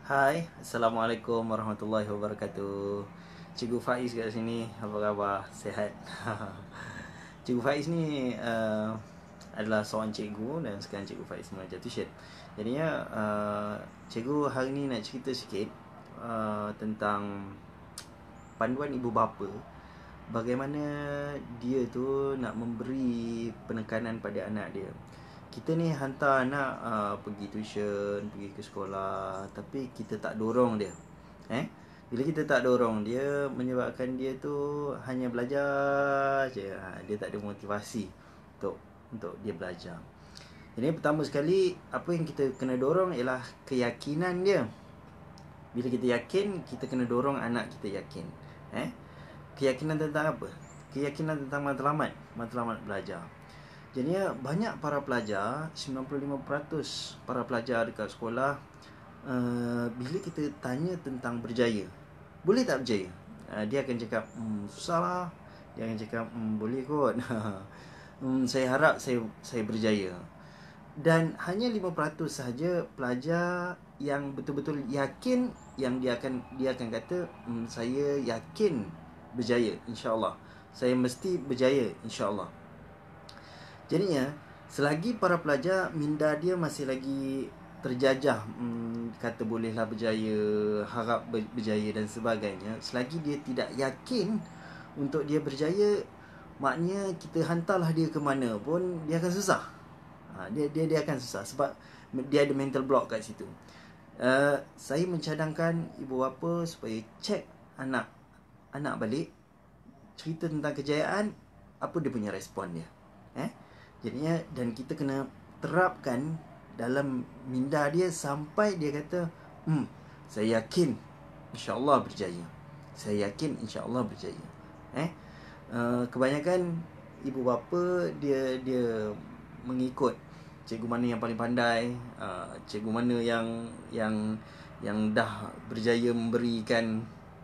Hai, Assalamualaikum warahmatullahi wabarakatuh. Cikgu Faiz kat sini, apa khabar? Sihat? Cikgu Faiz ni adalah seorang cikgu dan sekarang Cikgu Faiz mengajar tuition. Jadinya cikgu hari ni nak cerita sikit tentang panduan ibu bapa, bagaimana dia tu nak memberi penekanan pada anak dia. Kita ni hantar anak pergi tuition, pergi ke sekolah, tapi kita tak dorong dia. Bila kita tak dorong dia, menyebabkan dia tu hanya belajar je. Dia tak ada motivasi untuk dia belajar. Jadi pertama sekali, apa yang kita kena dorong ialah keyakinan dia. Bila kita yakin, kita kena dorong anak kita yakin. Keyakinan tentang apa? Keyakinan tentang matlamat belajar. Jadi banyak para pelajar, 95% para pelajar dekat sekolah, bila kita tanya tentang berjaya, boleh tak berjaya? Dia akan cakap, susah lah. Dia akan cakap, boleh kot. Saya harap saya berjaya. Dan hanya 5% sahaja pelajar yang betul-betul yakin, yang dia akan kata, saya yakin berjaya, insya-Allah. Saya mesti berjaya, insya-Allah. Jadinya, selagi para pelajar minda dia masih lagi terjajah, kata bolehlah berjaya, harap berjaya dan sebagainya, selagi dia tidak yakin untuk dia berjaya, maknanya kita hantarlah dia ke mana pun dia akan susah. Dia akan susah sebab dia ada mental block kat situ. Saya mencadangkan ibu bapa supaya cek anak balik, cerita tentang kejayaan, apa dia punya respon dia. Jadinya, dan kita kena terapkan dalam minda dia sampai dia kata, saya yakin insya-Allah berjaya. Saya yakin insya-Allah berjaya. Kebanyakan ibu bapa dia mengikut cikgu mana yang paling pandai, cikgu mana yang dah berjaya memberikan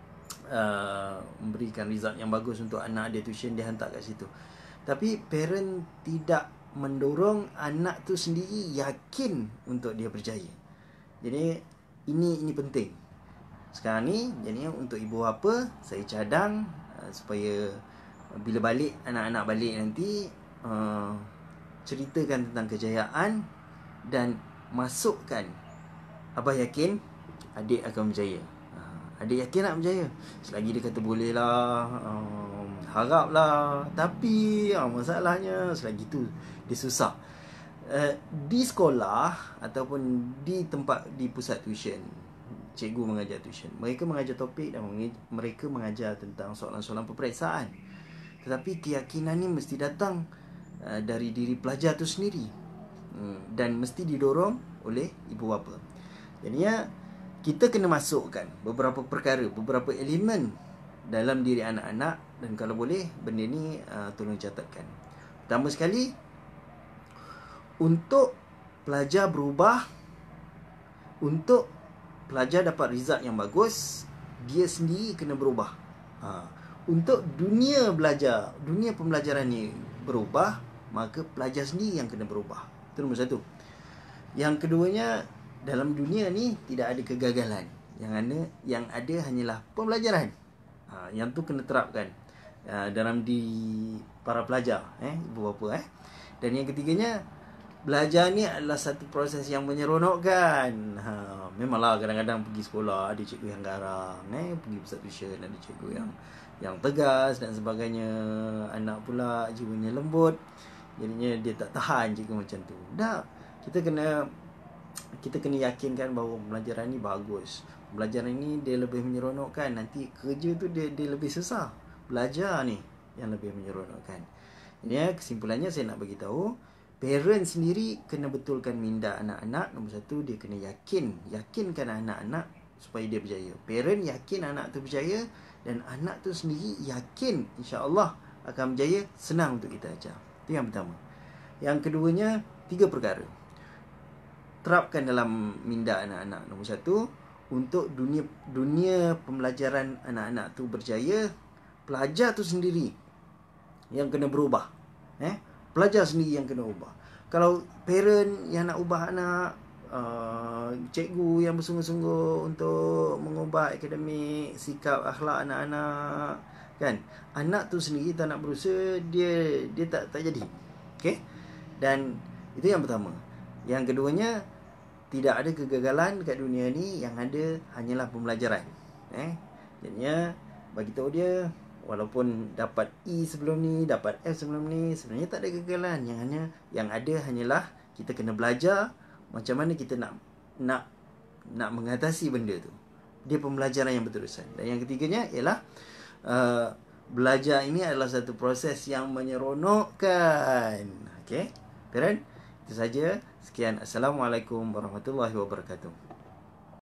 result yang bagus untuk anak dia tuition, dia hantar kat situ. Tapi parent tidak mendorong anak tu sendiri yakin untuk dia berjaya. Jadi ini penting. Sekarang ni, jadi untuk ibu bapa, saya cadang supaya bila balik, anak-anak balik nanti, ceritakan tentang kejayaan dan masukkan, abah yakin adik akan berjaya. Adik yakin nak berjaya. Selagi dia kata boleh lah, haraplah, tapi masalahnya selagi tu dia susah. Di sekolah ataupun di tempat, di pusat tuition, cikgu mengajar tuition, mereka mengajar topik dan mereka mengajar tentang soalan-soalan peperiksaan. Tetapi keyakinan ni mesti datang dari diri pelajar tu sendiri, dan mesti didorong oleh ibu bapa. Jadinya kita kena masukkan beberapa perkara, beberapa elemen dalam diri anak-anak, dan kalau boleh benda ni tolong catatkan. Pertama sekali, untuk pelajar berubah, untuk pelajar dapat result yang bagus, dia sendiri kena berubah. Untuk dunia belajar, dunia pembelajaran ni berubah, maka pelajar sendiri yang kena berubah. Itu nombor satu. Yang keduanya, dalam dunia ni tidak ada kegagalan. Yang ada hanyalah pembelajaran. Yang tu kena terapkan dalam diri para pelajar, ibu bapa. Dan yang ketiganya, belajar ni adalah satu proses yang menyeronokkan. Memanglah kadang-kadang pergi sekolah ada cikgu yang garang, pergi pusat tuition ada cikgu yang tegas dan sebagainya. Anak pula jiwanya lembut, jadinya dia tak tahan cikgu macam tu. Kita kena yakinkan bahawa pembelajaran ni bagus. Pembelajaran ni dia lebih menyeronokkan. Nanti kerja tu dia lebih susah. Belajar ni yang lebih menyeronokkan. Jadi kesimpulannya saya nak bagi tahu, parent sendiri kena betulkan minda anak-anak. Nombor satu, dia kena yakinkan anak-anak supaya dia berjaya. Parent yakin anak tu berjaya, dan anak tu sendiri yakin insya-Allah akan berjaya. Senang untuk kita ajar. Itu yang pertama. Yang keduanya, 3 perkara terapkan dalam minda anak-anak. Nombor satu, untuk dunia pembelajaran anak-anak tu berjaya, pelajar tu sendiri yang kena berubah. Pelajar sendiri yang kena ubah. Kalau parent yang nak ubah anak, cikgu yang bersungguh-sungguh untuk mengubah akademik, sikap akhlak anak-anak, kan? Anak tu sendiri tak nak berusaha, dia tak jadi. Okey? Dan itu yang pertama. Yang keduanya, tidak ada kegagalan dekat dunia ni, yang ada hanyalah pembelajaran. Jadinya bagi tahu dia, walaupun dapat E sebelum ni, dapat F sebelum ni, sebenarnya tak ada kegagalan. Yang ada hanyalah kita kena belajar macam mana kita nak mengatasi benda tu. Dia pembelajaran yang berterusan. Dan yang ketiganya ialah belajar ini adalah satu proses yang menyeronokkan. Okey? Parent, itu saja. Sekian. Assalamualaikum warahmatullahi wabarakatuh.